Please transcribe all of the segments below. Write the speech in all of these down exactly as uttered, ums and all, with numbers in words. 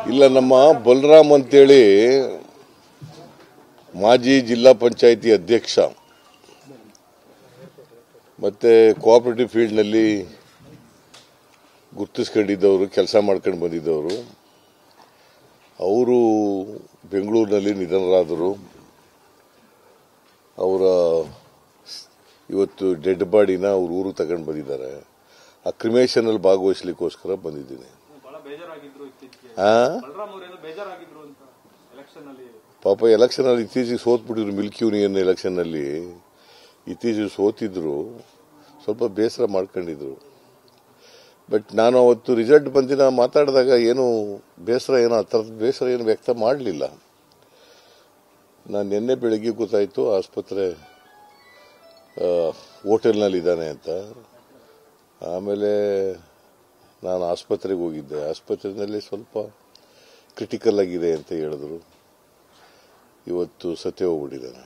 ಇಲ್ಲ, ನಮ್ಮ ಬಲರಾಮ್ ಅಂತೇಳಿ ಮಾಜಿ ಜಿಲ್ಲಾ ಪಂಚಾಯಿತಿ ಅಧ್ಯಕ್ಷ ಮತ್ತೆ ಕೋಆಪರೇಟಿವ್ ಫೀಲ್ಡ್ನಲ್ಲಿ ಗುರುತಿಸ್ಕೊಂಡಿದ್ದವರು, ಕೆಲಸ ಮಾಡ್ಕೊಂಡು ಬಂದಿದ್ದವರು. ಅವರು ಬೆಂಗಳೂರಿನಲ್ಲಿ ನಿಧನರಾದರು. ಅವರ ಇವತ್ತು ಡೆಡ್ ಬಾಡಿನ ಅವ್ರ ಊರಿಗೆ ತಗೊಂಡು ಬಂದಿದ್ದಾರೆ. ಆ ಕ್ರಿಮೇಷನಲ್ಲಿ ಭಾಗವಹಿಸಲಿಕ್ಕೋಸ್ಕರ ಬಂದಿದ್ದೀನಿ. ಪಾಪ ಎಲೆಕ್ಷನ್ ಅಲ್ಲಿ ಇತ್ತೀಚೆಗೆ ಸೋತ್ಬಿಟ್ಟಿದ್ರು. ಮಿಲ್ಕ್ ಯೂನಿಯನ್ ಎಲೆಕ್ಷನ್ ನಲ್ಲಿ ಇತ್ತೀಚೆಗೆ ಸೋತಿದ್ರು. ಸ್ವಲ್ಪ ಬೇಸರ ಮಾಡ್ಕೊಂಡಿದ್ರು. ಬಟ್ ನಾನು ಅವತ್ತು ರಿಸಲ್ಟ್ ಬಂದಿನ ಮಾತಾಡಿದಾಗ ಏನು ಬೇಸರ ಏನೋ ಆ ಥರದ ಬೇಸರ ಏನು ವ್ಯಕ್ತ ಮಾಡಲಿಲ್ಲ. ನಾನು ನಿನ್ನೆ ಬೆಳಗ್ಗೆ ಗೊತ್ತಾಯಿತು ಆಸ್ಪತ್ರೆ ಹೋಟೆಲ್ನಲ್ಲಿ ಇದ್ದಾನೆ ಅಂತ. ಆಮೇಲೆ ನಾನು ಆಸ್ಪತ್ರೆಗೆ ಹೋಗಿದ್ದೆ. ಆಸ್ಪತ್ರೆಯಲ್ಲಿ ಸ್ವಲ್ಪ ಕ್ರಿಟಿಕಲ್ ಆಗಿದೆ ಅಂತ ಹೇಳಿದ್ರು. ಇವತ್ತು ಸತ್ಯ ಹೋಗ್ಬಿಟ್ಟಿದ್ದಾನೆ.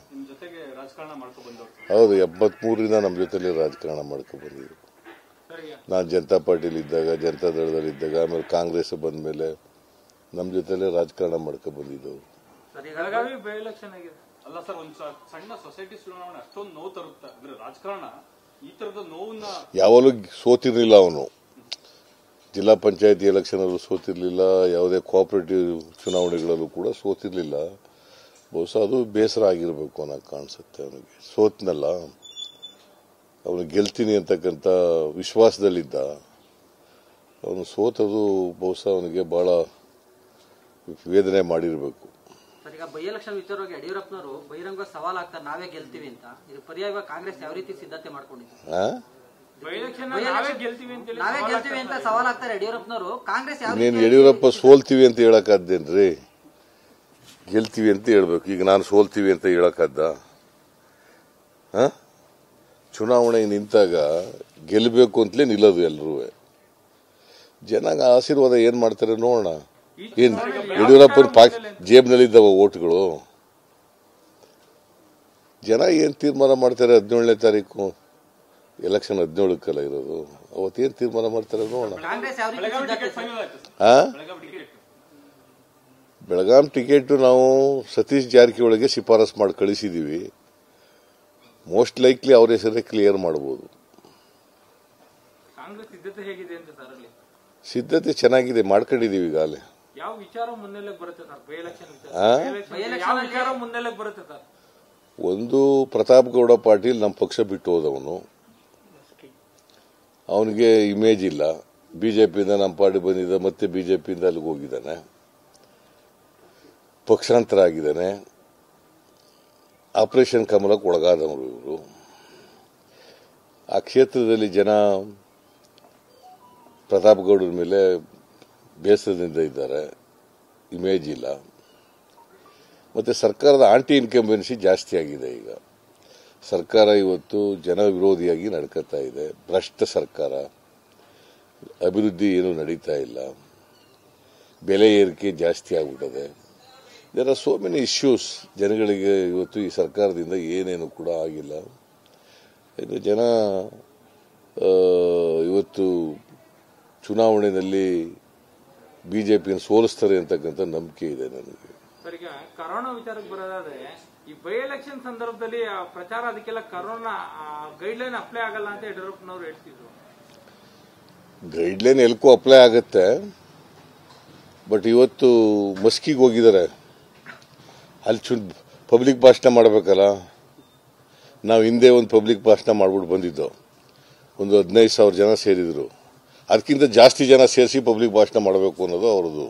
ಹೌದು, ಎಪ್ಪತ್ಮೂರರಿಂದ ನಮ್ಮ ಜೊತೆಲಿ ರಾಜಕಾರಣ ಮಾಡ್ಕೊಂಡು ಬಂದಿದ್ರು. ನಾನು ಜನತಾ ಪಾರ್ಟಿಲಿ ಇದ್ದಾಗ, ಜನತಾ ದಳದಲ್ಲಿ ಇದ್ದಾಗ, ಆಮೇಲೆ ಕಾಂಗ್ರೆಸ್ ಬಂದ ಮೇಲೆ ನಮ್ಮ ಜೊತೆಲೆ ರಾಜಕಾರಣ ಮಾಡ್ಕೊಂಡು ಬಂದಿದ್ದವು. ಬೆಳಗಾವಿ ಬೈ ಎಲೆಕ್ಷನ್ ಆಗಿದೆ ಅಲ್ಲ ಸರ್, ಒಂದು ಸಣ್ಣ ಸೊಸೈಟಿ ಚುನಾವಣೆ ಅಷ್ಟೊಂದು ನೋವು ತರುತ್ತೆ. ಅಂದ್ರೆ ರಾಜಕಾರಣ ಈ ತರದ ನೋವನ್ನ ಯಾವಾಗಲೂ ಸೋತಿರ್ಲಿಲ್ಲ ಅವನು. ಜಿಲ್ಲಾ ಪಂಚಾಯತಿ ಎಲೆಕ್ಷನ್ ಅಲ್ಲೂ ಸೋತಿರ್ಲಿಲ್ಲ, ಯಾವುದೇ ಕೋಆಪರೇಟಿವ್ ಚುನಾವಣೆಗಳಲ್ಲೂ ಕೂಡ ಸೋತಿರ್ಲಿಲ್ಲ. ಬಹುಶಃ ಅದು ಬೇಸರ ಆಗಿರಬೇಕು ಅನ್ನೋ ಕಾಣಿಸುತ್ತೆ ಅವನಿಗೆ. ಸೋತ್ನಲ್ಲ, ಅವನು ಗೆಲ್ತೀನಿ ಅಂತಕ್ಕಂಥ ವಿಶ್ವಾಸದಲ್ಲಿದ್ದ. ಅವನು ಸೋತದು ಬಹುಶಃ ಅವನಿಗೆ ಬಹಳ ವೇದನೆ ಮಾಡಿರಬೇಕು. ಈಗ ಬೈ ಎಲೆಕ್ಷನ್ ವಿಚಾರವಾಗಿ ಯಡಿಯೂರಪ್ಪನವರು ಬಹಿರಂಗ ಸವಾಲ್ ಆಗ್ತಾರೆ, ನಾವೇ ಗೆಲ್ತೀವಿ ಅಂತ. ಇದು ಪರ್ಯಾಯ ಕಾಂಗ್ರೆಸ್ ಯಾವ ರೀತಿ ಸಿದ್ಧತೆ ಮಾಡ್ಕೊಂಡಿದೆ? ನಾವೇ ಗೆಲ್ತೀವಿ ಅಂತ ಸವಾಲ್ ಆಗ್ತಾರೆ ಯಡಿಯೂರಪ್ಪನವರು. ಕಾಂಗ್ರೆಸ್ ನೀನು ಯಡಿಯೂರಪ್ಪ ಸೋಲ್ತೀವಿ ಅಂತ ಹೇಳಕ್ಕಾದ್ದೇನ್ರಿ? ಗೆಲ್ತೀವಿ ಅಂತ ಹೇಳ್ಬೇಕು. ಈಗ ನಾನು ಸೋಲ್ತೀವಿ ಅಂತ ಹೇಳಕ್ಕಾದ್ದ? ಚುನಾವಣೆ ನಿಂತಾಗ ಗೆಲ್ಲಬೇಕು ಅಂತಲೇ ನಿಲ್ಲೋದು ಎಲ್ಲರೂ. ಜನ ಆಶೀರ್ವಾದ ಏನ್ ಮಾಡ್ತಾರೆ ನೋಡೋಣ. ಏನ್ ಯಡಿಯೂರಪ್ಪನ ಪಾಕ್ ಜೇಬ್ನಲ್ಲಿದ್ದಾವ ಓಟ್ಗಳು? ಜನ ಏನ್ ತೀರ್ಮಾನ ಮಾಡ್ತಾರೆ? ಹದಿನೇಳನೇ ತಾರೀಕು ಎಲೆಕ್ಷನ್ ಹದಿನೇಳಕ್ಕಲ್ಲ ಇರೋದು. ಅವತ್ತೇನ್ ತೀರ್ಮಾನ ಮಾಡ್ತಾರೆ ನೋಡೋಣ. ಬೆಳಗಾಂ ಟಿಕೆಟ್ ನಾವು ಸತೀಶ್ ಜಾರಕಿಹೊಳಿಗೆ ಶಿಫಾರಸ್ ಮಾಡಿ ಕಳಿಸಿದೀವಿ. ಮೋಸ್ಟ್ ಲೈಕ್ಲಿ ಅವ್ರ ಹೆಸರೇ ಕ್ಲಿಯರ್ ಮಾಡಬಹುದು. ಸಿದ್ಧತೆ ಚೆನ್ನಾಗಿದೆ, ಮಾಡ್ಕೊಂಡಿದೀವಿ ಈಗಾಗಲೇ. ಯಾವ ವಿಚಾರ ಮುನ್ನೆಲೆ ಬರುತ್ತೆ ಸರ್? ಬೈ ಎಲೆಕ್ಷನ್ ಒಂದು ಪ್ರತಾಪ್ ಗೌಡ ಪಾಟೀಲ್ ನಮ್ಮ ಪಕ್ಷ ಬಿಟ್ಟು ಹೋದವನು. ಅವನಿಗೆ ಇಮೇಜ್ ಇಲ್ಲ. ಬಿಜೆಪಿಯಿಂದ ನಮ್ಮ ಪಾರ್ಟಿ ಬಂದಿದ್ದ, ಮತ್ತೆ ಬಿಜೆಪಿಯಿಂದ ಅಲ್ಲಿಗೆ ಹೋಗಿದ್ದಾನೆ, ಪಕ್ಷಾಂತರ ಆಗಿದ್ದಾನೆ. ಆಪರೇಷನ್ ಕಮಲಕ್ಕೆ ಒಳಗಾದವರು ಇವರು. ಆ ಕ್ಷೇತ್ರದಲ್ಲಿ ಜನ ಪ್ರತಾಪ್ ಗೌಡರ ಮೇಲೆ ಬೇಸರದಿಂದ ಇದ್ದಾರೆ. ಇಮೇಜ್ ಇಲ್ಲ. ಮತ್ತೆ ಸರ್ಕಾರದ ಆಂಟಿ ಇನ್ಕಂಬೆನ್ಸಿ ಜಾಸ್ತಿ ಆಗಿದೆ. ಈಗ ಸರ್ಕಾರ ಇವತ್ತು ಜನ ವಿರೋಧಿಯಾಗಿ ನಡ್ಕೊತಾ ಇದೆ. ಭ್ರಷ್ಟ ಸರ್ಕಾರ, ಅಭಿವೃದ್ಧಿ ಏನು ನಡೀತಾ ಇಲ್ಲ, ಬೆಲೆ ಏರಿಕೆ ಜಾಸ್ತಿ ಆಗ್ಬಿಟ್ಟದೆ. There are so many issues. ಜನಗಳಿಗೆ ಇವತ್ತು ಈ ಸರ್ಕಾರದಿಂದ ಏನೇನು ಕೂಡ ಆಗಿಲ್ಲ. ಇನ್ನು ಜನ ಇವತ್ತು ಚುನಾವಣೆಯಲ್ಲಿ ಬಿಜೆಪಿಯನ್ನು ಸೋಲಿಸ್ತಾರೆ ಅಂತಕ್ಕಂಥ ನಂಬಿಕೆ ಇದೆ ನನಗೆ. ಈಗ ಕರೋನಾ ವಿಚಾರಕ್ಕೆ ಬರೋದಾದ್ರೆ, ಈ ಬೈ ಎಲೆಕ್ಷನ್ ಸಂದರ್ಭದಲ್ಲಿ ಪ್ರಚಾರ ಅದಕ್ಕೆಲ್ಲ ಕರೋನಾ ಗೈಡ್ಲೈನ್ ಅಪ್ಲೈ ಆಗಲ್ಲ ಅಂತ ಯಡಿಯೂರಪ್ಪನವರು ಹೇಳ್ತಿದ್ರು. ಗೈಡ್ಲೈನ್ ಎಲ್ಕೂ ಅಪ್ಲೈ ಆಗುತ್ತೆ. ಬಟ್ ಇವತ್ತು ಮಸ್ಕಿಗೆ ಹೋಗಿದ್ದಾರೆ. ಅಲ್ಲಿ ಚು ಪಬ್ಲಿಕ್ ಭಾಷಣ ಮಾಡಬೇಕಲ್ಲ. ನಾವು ಹಿಂದೆ ಒಂದು ಪಬ್ಲಿಕ್ ಭಾಷಣ ಮಾಡ್ಬಿಟ್ಟು ಬಂದಿದ್ದು. ಒಂದು ಹದಿನೈದು ಸಾವಿರ ಜನ ಸೇರಿದ್ರು. ಅದಕ್ಕಿಂತ ಜಾಸ್ತಿ ಜನ ಸೇರಿಸಿ ಪಬ್ಲಿಕ್ ಭಾಷಣ ಮಾಡಬೇಕು ಅನ್ನೋದು ಅವ್ರದ್ದು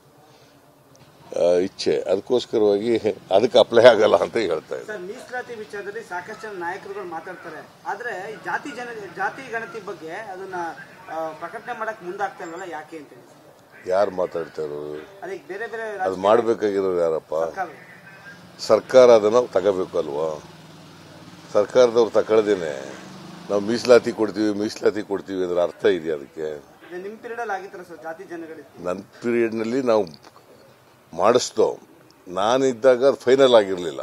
ಇಚ್ಛೆ. ಅದಕ್ಕೋಸ್ಕರವಾಗಿ ಅದಕ್ಕೆ ಅಪ್ಲೈ ಆಗಲ್ಲ ಅಂತ ಹೇಳ್ತಾ ಇದ್ದಾರೆ. ಮೀಸಲಾತಿ ವಿಚಾರದಲ್ಲಿ ಸಾಕಷ್ಟು ಜನ ನಾಯಕರುಗಳು ಮಾತಾಡ್ತಾರೆ. ಆದ್ರೆ ಜಾತಿ ಜನ ಜಾತಿ ಗಣತಿ ಬಗ್ಗೆ ಅದನ್ನ ಪ್ರಕಟಣೆ ಮಾಡಕ್ ಮುಂದಾಗ್ತಾ ಇಲ್ವಲ್ಲ, ಯಾಕೆ ಅಂತ? ಯಾರು ಮಾತಾಡ್ತಾ ಇರೋದು? ಅದಕ್ಕೆ ಬೇರೆ ಬೇರೆ ಅದು ಮಾಡಬೇಕಾಗಿರೋದು ಯಾರಪ್ಪ? ಸರ್ಕಾರ ಅದನ್ನ ತಗೋಬೇಕು ಅಲ್ವಾ? ಸರ್ಕಾರದವ್ರು ತಗೊಳ್ದೇನೆ ನಾವು ಮೀಸಲಾತಿ ಕೊಡ್ತೀವಿ ಮೀಸಲಾತಿ ಕೊಡ್ತೀವಿ ಅಂದ್ರೆ ಅರ್ಥ ಇದೆಯಾ ಅದಕ್ಕೆ? ನಿಮ್ ಪೀರಿಯಡ್ ಅಲ್ಲಿ ಆಗಿತ್ತಲ್ಲ ಸರ್ ಜಾತಿ ಜನಗಣತಿ? ನನ್ನ ಪೀರಿಯಡ್ ನಲ್ಲಿ ನಾವು ಮಾಡಿಸ್ದೋ. ನಾನಿದ್ದಾಗ ಅದು ಫೈನಲ್ ಆಗಿರಲಿಲ್ಲ.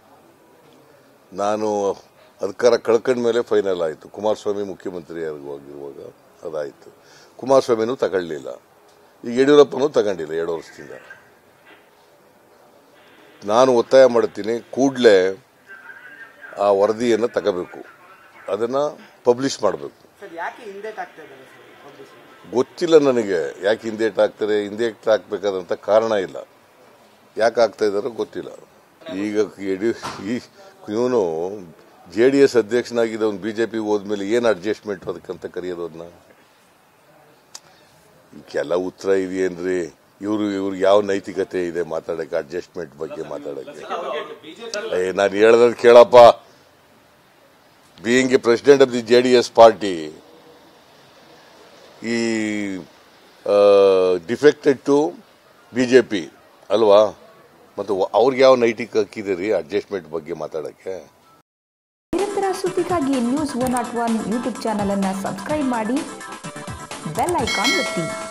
ನಾನು ಅಧಿಕಾರ ಕಳ್ಕೊಂಡ ಮೇಲೆ ಫೈನಲ್ ಆಯಿತು. ಕುಮಾರಸ್ವಾಮಿ ಮುಖ್ಯಮಂತ್ರಿ ಆಗಿರುವಾಗ ಅದಾಯಿತು. ಕುಮಾರಸ್ವಾಮಿನೂ ತಗೊಳ್ಳಿಲ್ಲ. ಈಗ ಯಡಿಯೂರಪ್ಪನೂ ತಗೊಂಡಿಲ್ಲ ಎರಡು ವರ್ಷದಿಂದ. ನಾನು ಒತ್ತಾಯ ಮಾಡ್ತೀನಿ, ಕೂಡಲೇ ಆ ವರದಿಯನ್ನು ತಗೋಬೇಕು, ಅದನ್ನು ಪಬ್ಲಿಷ್ ಮಾಡಬೇಕು. ಗೊತ್ತಿಲ್ಲ ನನಗೆ ಯಾಕೆ ಹಿಂದೇಟ್ ಹಾಕ್ತಾರೆ, ಹಿಂದೇಟ್ ಹಾಕ್ಬೇಕಾದಂಥ ಕಾರಣ ಇಲ್ಲ, ಯಾಕೆ ಆಗ್ತಾ ಇದ್ದಾರೋ ಗೊತ್ತಿಲ್ಲ. ಈಗ ಯಡಿಯೂ ಇವನು ಜೆ ಡಿ ಎಸ್ ಅಧ್ಯಕ್ಷನಾಗಿದ್ದ ಒಂದು ಬಿಜೆಪಿ ಹೋದ್ಮೇಲೆ ಏನು ಅಡ್ಜಸ್ಟ್ಮೆಂಟ್ ಅದಕ್ಕಂತ ಕರೆಯೋದು ಅದನ್ನ. ಕೆಲ ಉತ್ತರ ಇದೆಯೇನ್ರಿ, ಇವರು ಇವ್ರಿಗೆ ಯಾವ ನೈತಿಕತೆ ಇದೆ ಮಾತಾಡಕ್ಕೆ, ಅಡ್ಜಸ್ಟ್ಮೆಂಟ್ ಬಗ್ಗೆ ಮಾತಾಡಕ್ಕೆ? ಏ ನಾನು ಹೇಳ್ದದ್ ಕೇಳಪ್ಪ. Being a president of the J D S party, ಈ ಡಿಫೆಕ್ಟೆಡ್ ಟು ಬಿಜೆಪಿ ಅಲ್ವಾ, ಮತ್ತು ಅವ್ರಿಗೆ ಯಾವ ನೈತಿಕ ಹಕ್ಕಿದೆ ರೀ ಅಡ್ಜಸ್ಟ್ಮೆಂಟ್ ಬಗ್ಗೆ ಮಾತಾಡಕ್ಕೆ? ನಿರಂತರ ಸುದ್ದಿಗಾಗಿ news one not one YouTube channel ಅನ್ನು ಸಬ್ಸ್ಕ್ರೈಬ್ ಮಾಡಿ, ಬೆಲ್ ಐಕಾನ್ ಒತ್ತಿ.